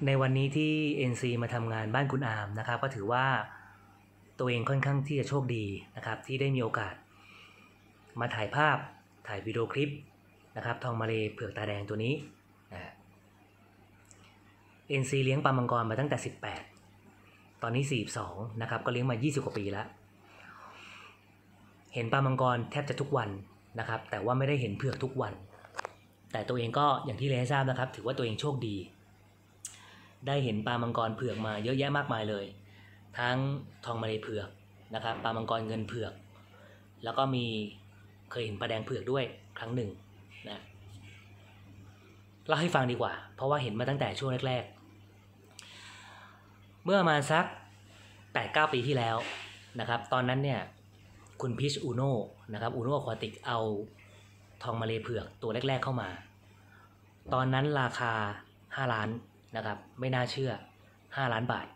ในวันนี้ที่ NC มาทำงานบ้านคุณอาร์มนะครับก็ถือว่าตัวเองค่อนข้างที่จะโชคดีนะครับที่ได้มีโอกาสมาถ่ายภาพถ่ายวิดีโอคลิปนะครับทองมาเลเผือกตาแดงตัวนี้NC เลี้ยงปลามังกรมาตั้งแต่18ตอนนี้42นะครับก็เลี้ยงมา20กว่าปีแล้วเห็นปลามังกรแทบจะทุกวันนะครับแต่ว่าไม่ได้เห็นเผือกทุกวันแต่ตัวเองก็อย่างที่เรียนให้ทราบนะครับถือว่าตัวเองโชคดีได้เห็นปลามังกรเผือกมาเยอะแยะมากมายเลยทั้งทองมาเลเผือกนะครับปลามังกรเงินเผือกแล้วก็มีเคยเห็นปลาแดงเผือกด้วยครั้งหนึ่งนะเล่าให้ฟังดีกว่าเพราะว่าเห็นมาตั้งแต่ช่วงแรกๆเมื่อมาสัก 8-9 ปีที่แล้วนะครับตอนนั้นเนี่ยคุณพิชอูโน่นะครับอูโน่อควาติกเอาทองมาเลเผือกตัวแรกๆเข้ามาตอนนั้นราคา5 ล้านนะครับไม่น่าเชื่อ5 ล้านบาท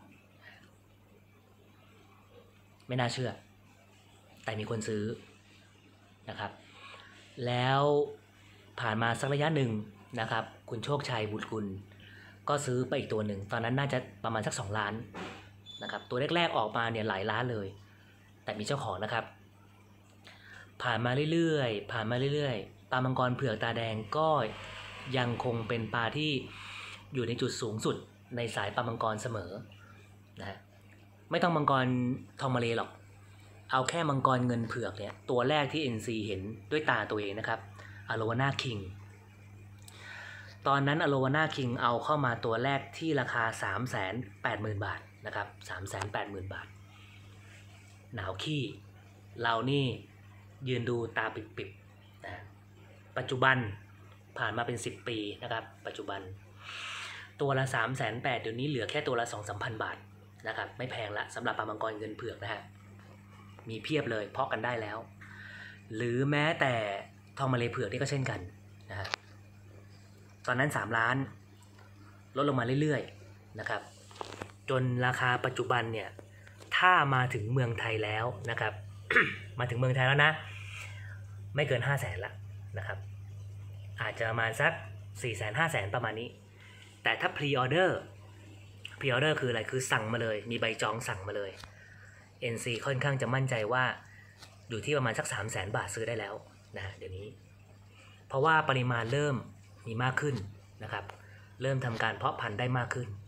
ไม่น่าเชื่อแต่มีคนซื้อนะครับแล้วผ่านมาสักระยะหนึ่งนะครับคุณโชคชัยบุตรกุลก็ซื้อไปอีกตัวหนึ่งตอนนั้นน่าจะประมาณสัก2 ล้านนะครับตัวแรกๆออกมาเนี่ยหลายล้านเลยแต่มีเจ้าของนะครับผ่านมาเรื่อยๆปลามังกรเผือกตาแดงก็ยังคงเป็นปลาที่อยู่ในจุดสูงสุดในสายปลามังกรเสมอนะไม่ต้องมังกรทองมาเลหรอกเอาแค่มังกรเงินเผือกเนี่ยตัวแรกที่ NC เห็นด้วยตาตัวเองนะครับอโลวาน่าคิงตอนนั้นอโลวาน่าคิงเอาเข้ามาตัวแรกที่ราคา 380,000 บาทนะครับ 380,000 บาทหนาวขี้เรานี่ยืนดูตาปิบๆนะปัจจุบันผ่านมาเป็น10 ปีนะครับปัจจุบันตัวละ 380,000 เดี๋ยวนี้เหลือแค่ตัวละ 2-3,000 บาทนะครับไม่แพงละสำหรับปลามังกรเงินเผือกนะฮะมีเพียบเลยเพาะกันได้แล้วหรือแม้แต่ทองมาเลเผือกนี่ก็เช่นกันนะฮะตอนนั้น3 ล้านลดลงมาเรื่อยๆนะครับจนราคาปัจจุบันเนี่ยถ้ามาถึงเมืองไทยแล้วนะครับ มาถึงเมืองไทยแล้วนะไม่เกิน 500,000 ละนะครับอาจจะประมาณสัก 400,000-500,000 ประมาณนี้แต่ถ้าพรีออเดอร์คืออะไรคือสั่งมาเลยมีใบจองสั่งมาเลย NC ค่อนข้างจะมั่นใจว่าอยู่ที่ประมาณสัก 300,000 บาทซื้อได้แล้วนะเดี๋ยวนี้เพราะว่าปริมาณเริ่มมีมากขึ้นนะครับเริ่มทำการเพาะพันธุ์ได้มากขึ้น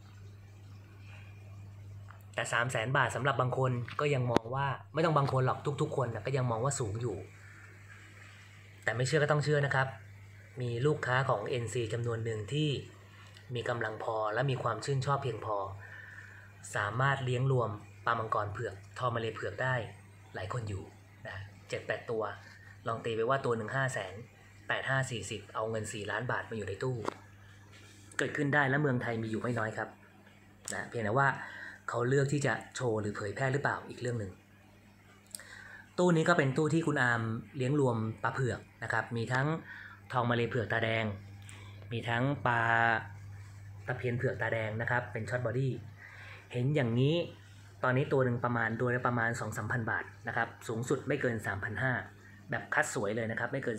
แต่ 300,000 บาทสำหรับบางคนก็ยังมองว่าไม่ต้องบางคนหรอกทุกๆคนก็ยังมองว่าสูงอยู่แต่ไม่เชื่อก็ต้องเชื่อนะครับมีลูกค้าของ NC จำนวนหนึ่งที่มีกำลังพอและมีความชื่นชอบเพียงพอสามารถเลี้ยงรวมปลามังกรเผือกทองมาเลเผือกได้หลายคนอยู่นะ 7-8 ตัวลองตีไปว่าตัวหนึ่ง500,000 8-5-40เอาเงิน4 ล้านบาทมาอยู่ในตู้เกิดขึ้นได้และเมืองไทยมีอยู่ไม่น้อยครับนะเพียงแต่ว่าเขาเลือกที่จะโชว์หรือเผยแพร่หรือเปล่าอีกเรื่องหนึ่งตู้นี้ก็เป็นตู้ที่คุณอาร์มเลี้ยงรวมปลาเผือกนะครับมีทั้งทองมาเลเผือกตาแดงมีทั้งปลาตะเพียนเผือกตาแดงนะครับเป็นช็อตบอดี้เห็นอย่างนี้ตอนนี้ตัวหนึ่งประมาณ 2-3,000 บาทนะครับสูงสุดไม่เกิน 3,500 แบบคัดสวยเลยนะครับไม่เกิน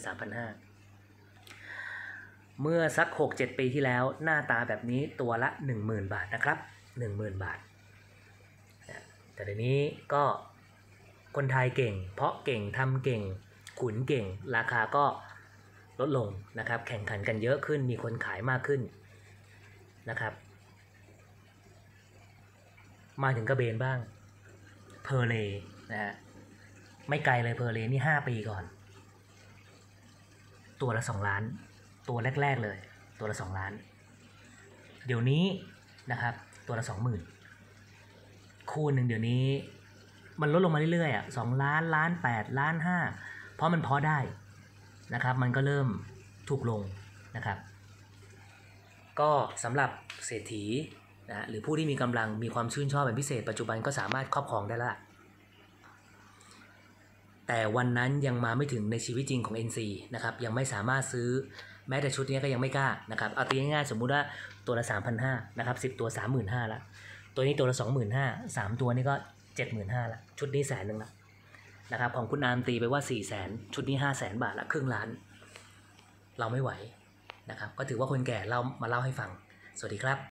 3,500 เมื่อสัก 6-7 ปีที่แล้วหน้าตาแบบนี้ตัวละ 10,000 บาทนะครับ 10,000 บาทแต่เดี๋ยวนี้ก็คนไทยเก่งเพาะเก่งทำเก่งขุนเก่งราคาก็ลดลงนะครับแข่งขันกันเยอะขึ้นมีคนขายมากขึ้นนะครับมาถึงกระเบนบ้างเพอร์เลนะฮะไม่ไกลเลยเพอร์เลนี่5 ปีก่อนตัวละ2 ล้านตัวแรกๆเลยตัวละ2 ล้านเดี๋ยวนี้นะครับตัวละ 20,000 คู่หนึ่งเดี๋ยวนี้มันลดลงมาเรื่อยๆ2 ล้าน1.8 ล้าน1.5 ล้านเพราะมันเพาะได้นะครับมันก็เริ่มถูกลงนะครับก็สำหรับเศรษฐีนะหรือผู้ที่มีกำลังมีความชื่นชอบเป็นพิเศษปัจจุบันก็สามารถครอบครองได้ละแต่วันนั้นยังมาไม่ถึงในชีวิตจริงของ NC นะครับยังไม่สามารถซื้อแม้แต่ชุดนี้ก็ยังไม่กล้านะครับเอาตีง่ายๆสมมุติว่าตัวละ 3,500 นะครับ10 ตัว 35,000 ละตัวนี้ตัวละ 25,000 3 ตัวนี้ก็ 75,000 ละชุดนี้100,000 ละนะครับของคุณอาร์มตีไปว่า 400,000 ชุดนี้ 500,000 บาทละครึ่งล้านเราไม่ไหวนะครับก็ถือว่าคนแก่เรามาเล่าให้ฟังสวัสดีครับ